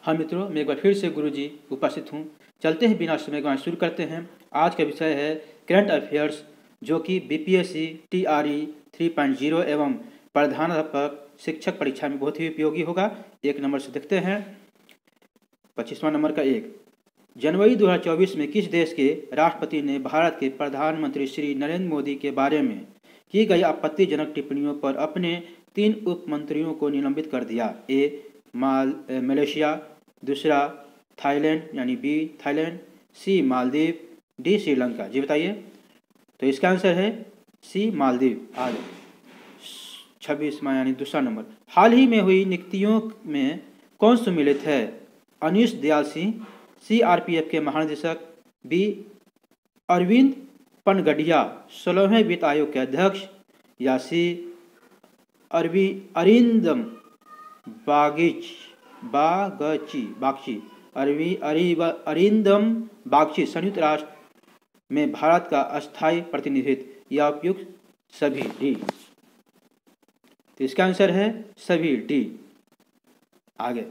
हाँ मित्रों, मैं एक बार फिर से गुरुजी उपस्थित हूँ। चलते हैं बिना समय गंवाए शुरू करते हैं। आज का विषय है करंट अफेयर्स, जो कि बीपीएससी TRE 3.0 एवं प्रधानाध्यापक शिक्षक परीक्षा में बहुत ही उपयोगी होगा। एक नंबर से देखते हैं। 25वां नंबर का एक, जनवरी 2024 में किस देश के राष्ट्रपति ने भारत के प्रधानमंत्री श्री नरेंद्र मोदी के बारे में की गई आपत्तिजनक टिप्पणियों पर अपने 3 उप मंत्रियों को निलंबित कर दिया? ए मलेशिया, दूसरा थाईलैंड यानी B Thailand, C Maldives, D Sri Lanka. जी बताइए। तो इसका आंसर है सी मालदीव। आज 26वां यानी दूसरा नंबर, हाल ही में हुई नियुक्तियों में कौन सम्मिलित है? अनीश दयाल सिंह, CRPF के महानिदेशक, बी अरविंद पनगडिया 16वें वित्त आयोग के अध्यक्ष, या सी अरिंदम अरिंदम बागची संयुक्त राष्ट्र में भारत का अस्थायी प्रतिनिधित्व, या उपयुक्त सभी डी। तो इसका आंसर है सभी डी। आगे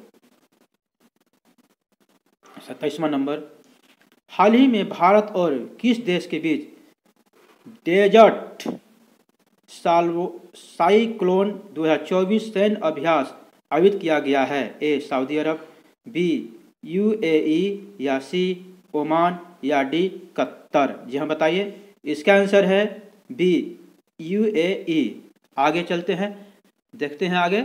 27वां नंबर, हाल ही में भारत और किस देश के बीच डेजर्ट साइक्लोन 2024 सैन्य अभ्यास आयोजित किया गया है? ए सऊदी अरब, बी UAE, या सी ओमान, या डी कतर। जी हाँ बताइए। इसका आंसर है बी UAE। आगे चलते हैं, देखते हैं आगे।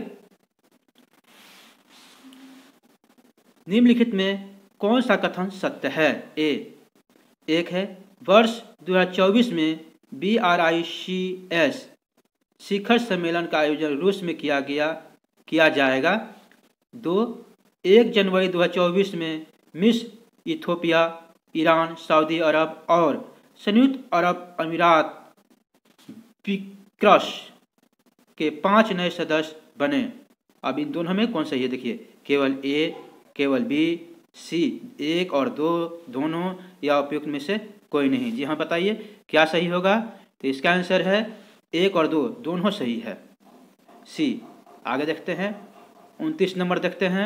निम्नलिखित में कौन सा कथन सत्य है? एक है वर्ष 2024 में BRICS शिखर सम्मेलन का आयोजन रूस में किया जाएगा। 2, 1 जनवरी 2024 में मिस्र, इथियोपिया, ईरान, सऊदी अरब और संयुक्त अरब अमीरात ब्रिक्स के 5 नए सदस्य बने। अब इन दोनों में कौन सा है? देखिए, केवल ए, केवल बी, सी 1 और 2 दोनों, या उपयुक्त में से कोई नहीं। जी हाँ बताइए क्या सही होगा? तो इसका आंसर है 1 और 2 दोनों सही है, सी। आगे देखते हैं, 29 नंबर देखते हैं।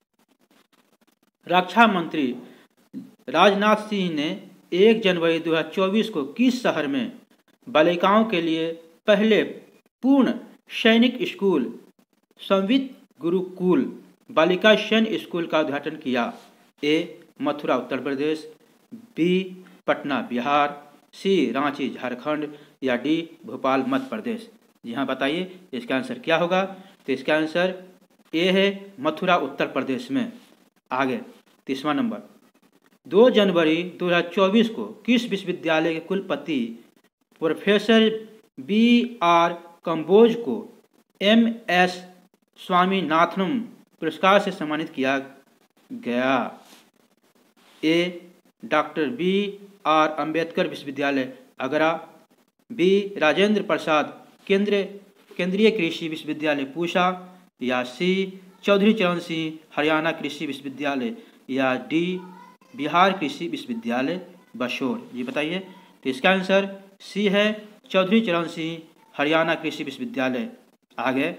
रक्षा मंत्री राजनाथ सिंह ने 1 जनवरी 2024 को किस शहर में बालिकाओं के लिए पहले पूर्ण सैनिक स्कूल संवित गुरुकुल बालिका सैन्य स्कूल का उद्घाटन किया? A Mathura Uttar Pradesh, B Patna Bihar, C Ranchi Jharkhand, या डी भोपाल मध्य प्रदेश। जी हाँ बताइए इसका आंसर क्या होगा? तो इसका आंसर ए है मथुरा उत्तर प्रदेश में। आगे 30वां नंबर, 2 जनवरी 2024 को किस विश्वविद्यालय के कुलपति प्रोफेसर BR कंबोज को MS स्वामीनाथन पुरस्कार से सम्मानित किया गया? ए डॉक्टर BR अम्बेडकर विश्वविद्यालय आगरा, बी राजेंद्र प्रसाद केंद्रीय कृषि विश्वविद्यालय पूसा, या सी चौधरी चरण सिंह हरियाणा कृषि विश्वविद्यालय, या डी बिहार कृषि विश्वविद्यालय बशोर। जी बताइए। तो इसका आंसर सी है चौधरी चरण सिंह हरियाणा कृषि विश्वविद्यालय। आगे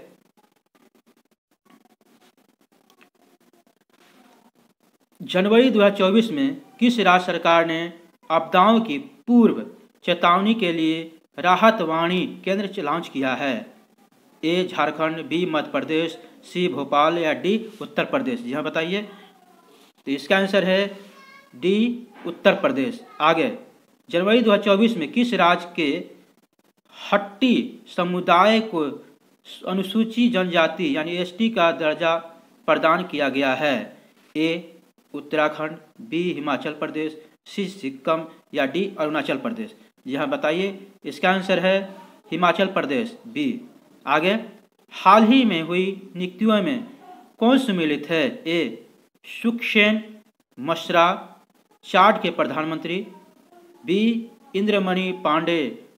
जनवरी 2024 में किस राज्य सरकार ने आपदाओं की पूर्व चेतावनी के लिए राहत वाणी केंद्र लॉन्च किया है? A Jharkhand, B Madhya Pradesh, C Bhopal, या डी उत्तर प्रदेश। जी हाँ बताइए। तो इसका आंसर है डी उत्तर प्रदेश। आगे जनवरी 2024 में किस राज्य के हट्टी समुदाय को अनुसूचित जनजाति यानी ST का दर्जा प्रदान किया गया है? A Uttarakhand, B Himachal Pradesh, C Sikkim, या डी अरुणाचल प्रदेश। जी हाँ बताइए इसका आंसर है हिमाचल प्रदेश, बी। आगे हाल ही में हुई नियुक्तियों में कौन सम्मिलित है? ए सुखसेन मिश्रा चाड के प्रधानमंत्री, बी इंद्रमणि पांडे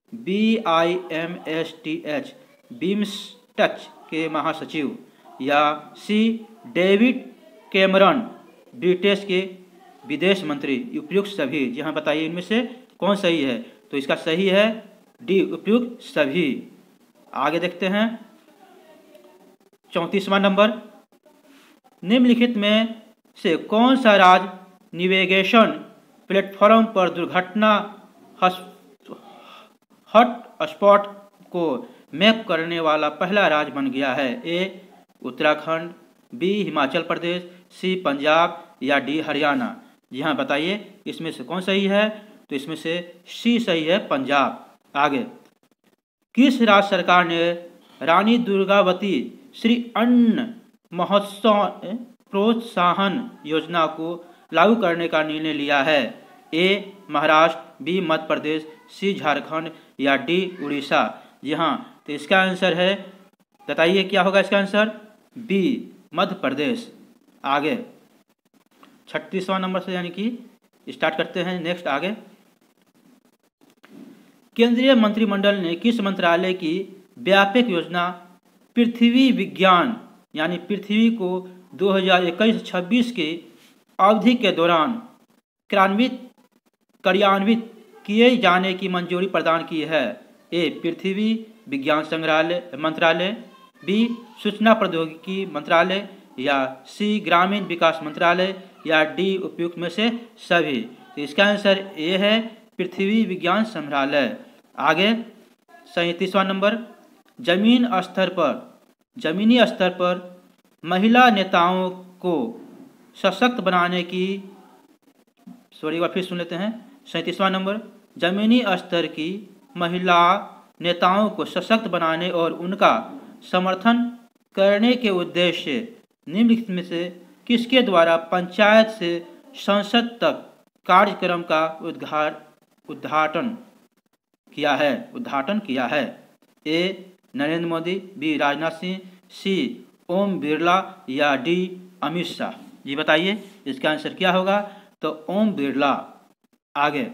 BIMSTH बिम्सटेक के महासचिव, या सी डेविड कैमरन ब्रिटेन के विदेश मंत्री। उपयुक्त सभी। जी हाँ बताइए इनमें से कौन सही है? तो इसका सही है डी उपयुक्त सभी। आगे देखते हैं 34वां नंबर, निम्नलिखित में से कौन सा राज्य नेविगेशन प्लेटफॉर्म पर दुर्घटना हॉटस्पॉट को मैप करने वाला पहला राज्य बन गया है? A Uttarakhand, B Himachal Pradesh, C Punjab या डी हरियाणा? जी हाँ, बताइए इसमें से कौन सही है? तो इसमें से सी सही है, पंजाब। आगे, किस राज्य सरकार ने रानी दुर्गावती श्री अन्न महोत्सव प्रोत्साहन योजना को लागू करने का निर्णय लिया है? A Maharashtra, B Madhya Pradesh, C Jharkhand या डी उड़ीसा? जी हाँ, तो इसका आंसर है, बताइए क्या होगा इसका आंसर? बी मध्य प्रदेश। आगे 36वां नंबर से यानी कि स्टार्ट करते हैं नेक्स्ट। आगे, केंद्रीय मंत्रिमंडल ने किस मंत्रालय की व्यापक योजना पृथ्वी विज्ञान यानी पृथ्वी को 2021-26 की अवधि के दौरान कार्यान्वित किए जाने की मंजूरी प्रदान की है? ए पृथ्वी विज्ञान संग्रहालय मंत्रालय, बी सूचना प्रौद्योगिकी मंत्रालय या सी ग्रामीण विकास मंत्रालय या डी उपयुक्त में से सभी? तो इसका आंसर ए है, पृथ्वी विज्ञान संग्रहालय। आगे 37वां नंबर, जमीनी स्तर पर महिला नेताओं को सशक्त बनाने की एक बार फिर सुन लेते हैं। 37वां नंबर, जमीनी स्तर की महिला नेताओं को सशक्त बनाने और उनका समर्थन करने के उद्देश्य से निम्नलिखित में से किसके द्वारा पंचायत से संसद तक कार्यक्रम का उद्घाटन किया है? A Narendra Modi, B Rajnath Singh, C Om Birla या डी अमित शाह? जी बताइए इसका आंसर क्या होगा? तो ओम बिरला। आगे,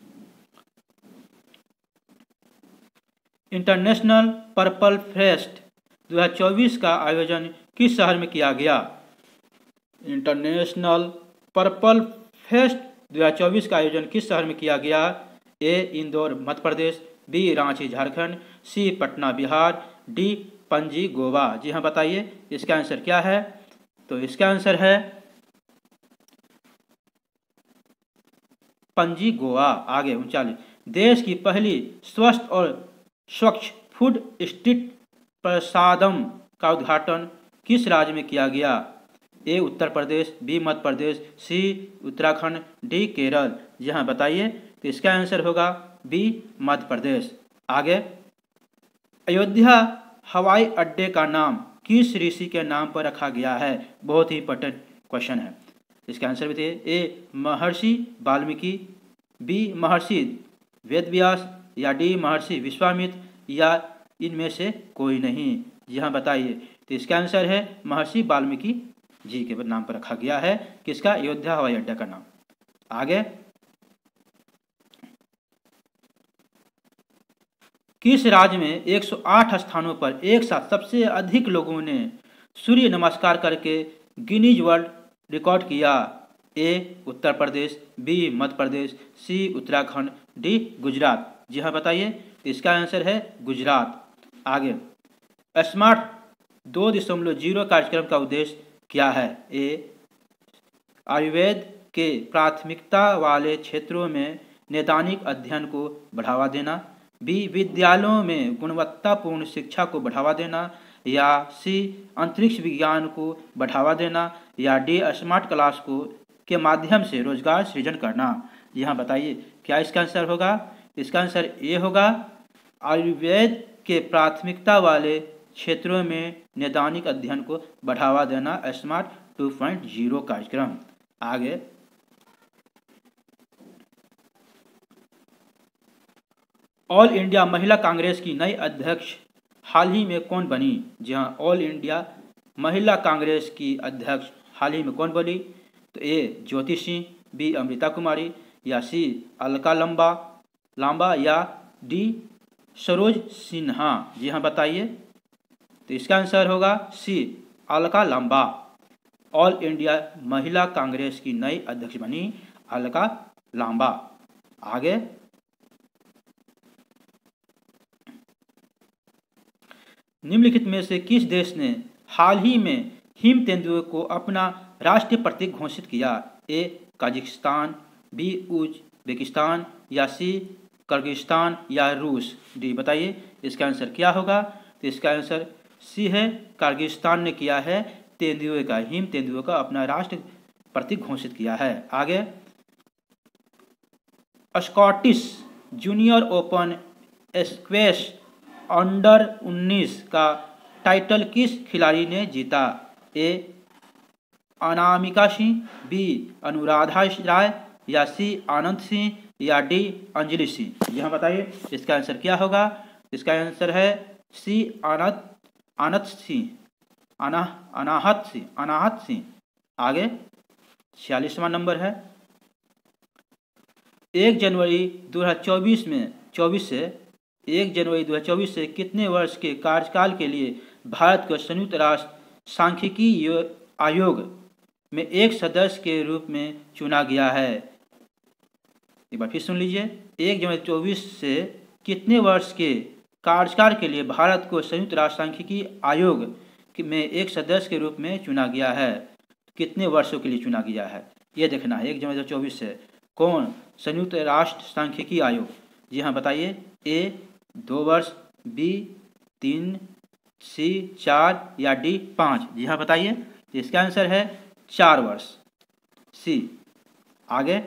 इंटरनेशनल पर्पल फेस्ट 2024 का आयोजन किस शहर में किया गया? इंटरनेशनल पर्पल फेस्ट 2024 का आयोजन किस शहर में किया गया? A Indore Madhya Pradesh, B Ranchi Jharkhand, C Patna Bihar, D Panaji Goa? जी हाँ, बताइए इसका आंसर क्या है? तो इसका आंसर है पणजी गोवा। आगे 39, देश की पहली स्वस्थ और स्वच्छ फूड स्ट्रीट प्रसादम का उद्घाटन किस राज्य में किया गया? A Uttar Pradesh, B Madhya Pradesh, C Uttarakhand, D Kerala? जी हाँ, बताइए तो इसका आंसर होगा बी मध्य प्रदेश। आगे, अयोध्या हवाई अड्डे का नाम किस ऋषि के नाम पर रखा गया है? बहुत ही इंपॉर्टेंट क्वेश्चन है, इसका आंसर भी थे। ए महर्षि वाल्मीकि, बी महर्षि वेदव्यास या डी महर्षि विश्वामित्र या इनमें से कोई नहीं? जी हाँ, बताइए तो इसका आंसर है महर्षि वाल्मीकि जी के नाम पर रखा गया है किसका? अयोध्या हवाई अड्डा का नाम। आगे, किस राज्य में 108 स्थानों पर एक साथ सबसे अधिक लोगों ने सूर्य नमस्कार करके गिनीज वर्ल्ड रिकॉर्ड किया? A Uttar Pradesh, B Madhya Pradesh, C Uttarakhand, D Gujarat? जी हाँ, बताइए तो इसका आंसर है गुजरात। आगे, स्मार्ट 2.0 कार्यक्रम का उद्देश्य क्या है? ए आयुर्वेद के प्राथमिकता वाले क्षेत्रों में नैदानिक अध्ययन को बढ़ावा देना, बी विद्यालयों में गुणवत्तापूर्ण शिक्षा को बढ़ावा देना या सी अंतरिक्ष विज्ञान को बढ़ावा देना या डी स्मार्ट क्लास को के माध्यम से रोजगार सृजन करना? यहाँ बताइए क्या इसका आंसर होगा? इसका आंसर ए होगा, आयुर्वेद के प्राथमिकता वाले क्षेत्रों में नैदानिक अध्ययन को बढ़ावा देना, स्मार्ट 2.0 कार्यक्रम। आगे, ऑल इंडिया महिला कांग्रेस की नई अध्यक्ष हाल ही में कौन बनी? जी हाँ, ऑल इंडिया महिला कांग्रेस की अध्यक्ष हाल ही में कौन बनी? तो ए ज्योति सिंह, बी अमृता कुमारी या सी अलका लांबा या डी सरोज सिन्हा? जी हाँ, बताइए तो इसका आंसर होगा C Alka Lamba. All India Mahila Congress की नई अध्यक्ष बनी अलका लांबा। आगे, निम्नलिखित में से किस देश ने हाल ही में हिम तेंदुए को अपना राष्ट्रीय प्रतीक घोषित किया? ए कजाकिस्तान, बी उज्बेकिस्तान, या सी किर्गिस्तान, या रूस? डी बताइए इसका आंसर क्या होगा। तो इसका आंसर सी है, किर्गिस्तान ने किया है। तेंदुए का, हिम तेंदुए का अपना राष्ट्र प्रतीक घोषित किया है। आगे, Scottish junior open squash under 19 का टाइटल किस खिलाड़ी ने जीता? ए अनामिका सिंह, बी अनुराधा राय, या सी आनंद सिंह, या डी अंजलि सिंह? यहाँ बताइए इसका आंसर क्या होगा। इसका आंसर है सी अनाहत सिंह। आगे 46वां नंबर है, 1 जनवरी 2024 से कितने वर्ष के कार्यकाल के लिए भारत को संयुक्त राष्ट्र सांख्यिकी आयोग में एक सदस्य के रूप में चुना गया है? एक बार फिर सुन लीजिए, 1 जनवरी 2024 से कितने वर्ष के कार्यकाल के लिए भारत को संयुक्त राष्ट्र सांख्यिकी आयोग में एक सदस्य के रूप में चुना गया है? कितने वर्षों के लिए चुना गया है ये देखना है। 1 जनवरी 2024 से कौन संयुक्त राष्ट्र सांख्यिकी आयोग? जी हाँ बताइए, ए 2 वर्ष, बी 3, सी 4, या डी 5? जी हाँ बताइए। इसका आंसर है 4 वर्ष, सी। आगे,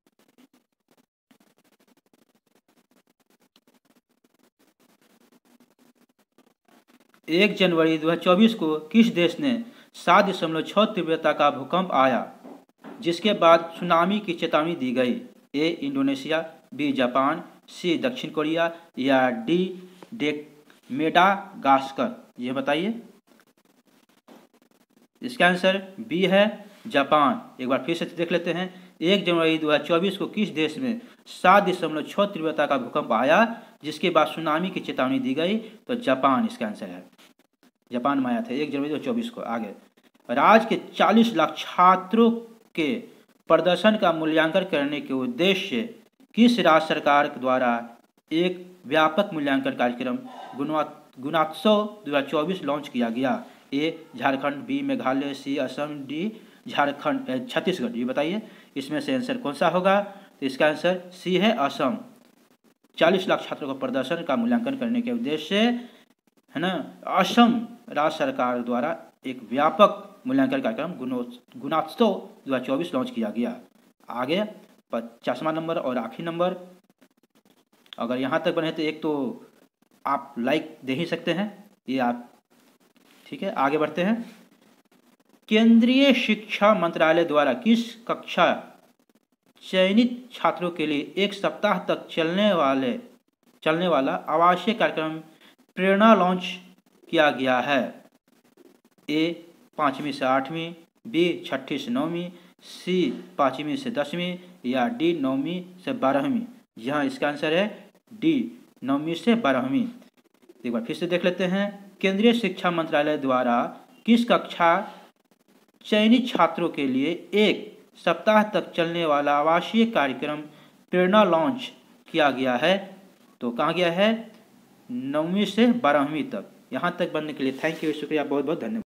एक जनवरी 2024 को किस देश ने 7.6 तीव्रता का भूकंप आया जिसके बाद सुनामी की चेतावनी दी गई? A Indonesia, B Japan, C दक्षिण कोरिया, या डी मेडागास्कर? ये बताइए। इसका आंसर बी है, जापान। एक बार फिर से देख लेते हैं, 1 जनवरी 2024 को किस देश में 7.6 तीव्रता का भूकंप आया जिसके बाद सुनामी की चेतावनी दी गई? तो जापान इसका आंसर है, जापान में आया था 1 जनवरी 2024 को। आगे, राज्य के 40 लाख छात्रों के प्रदर्शन का मूल्यांकन करने के उद्देश्य से किस राज्य सरकार द्वारा एक व्यापक मूल्यांकन कार्यक्रम गुणोत्सव 2024 लॉन्च किया गया? A Jharkhand, B Meghalaya, C Assam, D Chhattisgarh? ये बताइए इसमें से आंसर कौन सा होगा। तो इसका आंसर सी है, असम। 40 लाख छात्रों का प्रदर्शन का मूल्यांकन करने के उद्देश्य से, है ना, असम राज्य सरकार द्वारा एक व्यापक मूल्यांकन कार्यक्रम गुणोत्सव 2024 लॉन्च किया गया। आगे 50वां नंबर और आखिरी नंबर, अगर यहाँ तक बने तो एक तो आप लाइक दे ही सकते हैं, ये आप ठीक है। आगे बढ़ते हैं, केंद्रीय शिक्षा मंत्रालय द्वारा किस कक्षा चयनित छात्रों के लिए 1 सप्ताह तक चलने वाला आवासीय कार्यक्रम प्रेरणा लॉन्च किया गया है? ए 5वीं से 8वीं, बी 6ठी से 9वीं, सी 5वीं से 10वीं, या डी 9वीं से 12वीं? यहाँ इसका आंसर है डी 9वीं से 12वीं। एक बार फिर से देख लेते हैं, केंद्रीय शिक्षा मंत्रालय द्वारा किस कक्षा चयनित छात्रों के लिए 1 सप्ताह तक चलने वाला आवासीय कार्यक्रम प्रेरणा लॉन्च किया गया है? तो कहाँ गया है, 9वीं से 12वीं तक। यहाँ तक बनने के लिए थैंक यू, शुक्रिया, बहुत बहुत धन्यवाद।